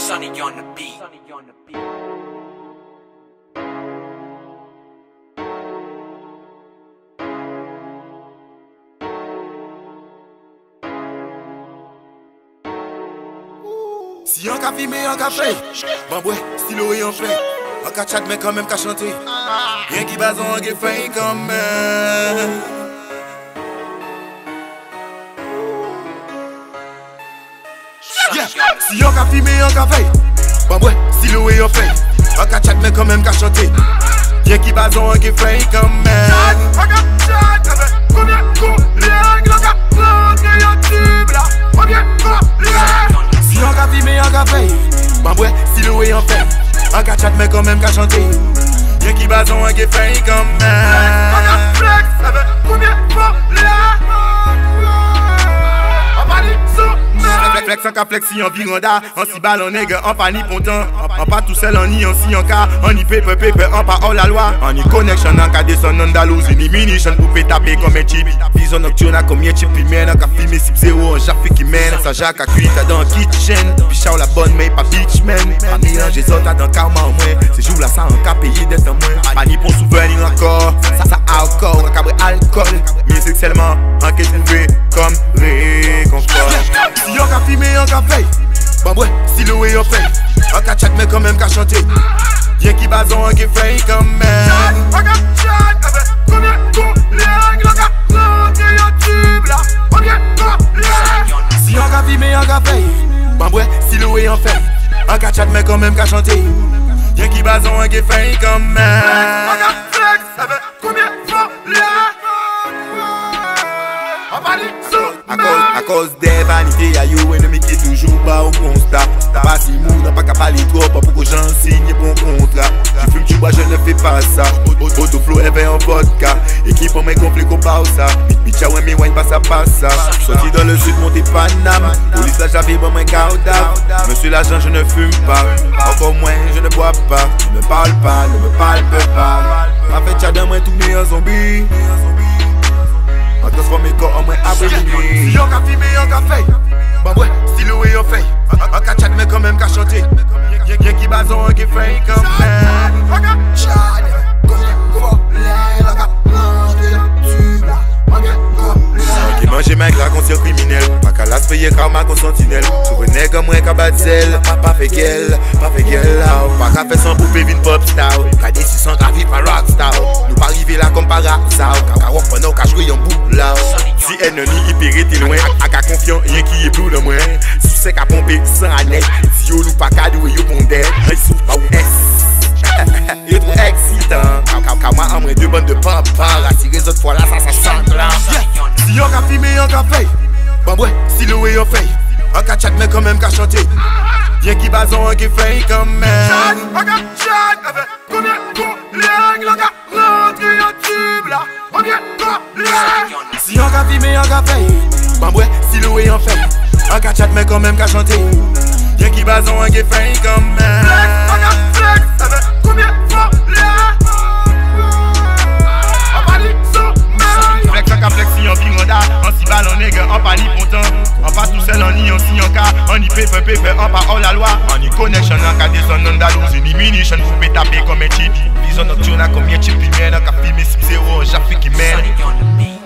Sonny on the beat. Si on ka filmé, on ka fait. Bon ouais, stylo et on fait. On ka chat mais quand même ka chanter. Rien qui base on ka fait quand même. Si on ka filmé, on ka fait. Bon ouais, stylo et on fait. On ka chat mais quand même ka chanter. Rien qui base on ka fait quand même. On ka chat avec combien de liens on ka prendre YouTube là. Combien de liens. Si on ka filmé, on ka fait. Bon ouais, stylo et on fait. On ka chat mais quand même ka chanter. Rien qui base on ka fait quand même. On ka flex avec combien de liens. On va dire ça. Flex en ka flex si en viranda. En si balle en nègre, en pas ni pontant. En pas tout seul, en ni en si en cas. En ni pepe, en pas hors la loi. En ni connection, en ka descend Andalouse. Ni munition pour pe taper comme un chip. Vision nocturne a combien chip puis mène. En ka filmer sip zéro, en jaffe qui mène. Sa jacques a cuit, t'as dans kitchen. Puis chao la bonne, mais pas bitch man. A mélanger zot, t'as dans karma en moins. Ces jours là, ça en ka payer d'être en moins. Pas ni pour souvenir encore. Ça encore, en cabre alcool. Mais sexuellement, en qu'est trouvé comme réconfort. Si on ka filmé, on ka fait. Bon ouais, stylo et on fait. On ka chat mais quand même ka chanter. Rien qui base on ka fait quand même. On ka chat avec combien de liens on ka prendre YouTube là. Combien de liens. Si on ka filmé, on ka fait. Bon ouais, stylo et on fait. On ka chat mais quand même ka chanter. Rien qui base on ka fait quand même. On ka flex avec combien de liens. On va dire ça. À cause des vanités, y'a yo ennemi qui est toujours bas au constat. Pas si mou, n'a pas qu'à parler trop, pas pour que j'en signe bon contrat. Je fume, tu bois, je ne fais pas ça. Autoflow est en vodka. Équipe en mes conflits qu'on parle ça. Bitcha ouais, mes wine passe à ça. Sorti dans le sud, monté Paname. Police là, j'avais bon, moins carda. Monsieur l'agent, je ne fume pas. Encore moins, je ne bois pas. Ne me parle pas, ne me palpe pas. Ma fait tchadin, moi, tourner en zombie. On transforme mes corps en moins APREEM. Si on ka filmé, on ka fait. Bon ouais, stylo et on fait. On ka chat mais quand même ka chanter. Rien qui base on ka fait quand même. On ka chat, on ka prendre YouTube là. On ka manger ma gras conscient criminel. Pas qu'à la payer karma qu'on sentinelle. Souvenez comme moi qu'à batzel. Pas fait gueule là. Pas qu'à faire sans poupée vin pop star. Qu'à des 600 gravi par rockstar. Nous pas arriver là comme par hasard. Qu'à wap pendant qu'à jouer en bout là. Si ennemi hyper était loin. A qu'à confiant rien qui est plus de moins. Sous c'est qu'à pomper sans annexe. Si yo nous pas qu'à douer yo bon d'air. Il souffle pas ou S. Il est trop excitant. Qu'à moi en moins deux bandes de pampars. Attirer les autres fois là ça sent là. Si on ka filmé, on ka fait. Bon ouais, stylo et on fait. On ka chat mais quand même ka chanter. Rien qui base on ka fait quand même. On ka chat avec combien de liens on ka prendre YouTube là. Combien de liens. Si on ka filmé, on ka fait. Bon ouais, stylo et on fait. On ka chat mais quand même ka chanter. Rien qui base on ka fait quand même. On ka flex avec combien de liens. On va dire ça. Flex en ka flex si en viranda. En si balle en nègre, en pas ni pontant. En pas tout seul, en ni en si en cas. En ni pepe, en pas hors la loi. En ni connection, en ka descend Andalouse. Ni munition pour pe taper comme un chip. Vision nocturne a combien chip puis mène. En ka filmer sip zéro, en jaffe qui mène.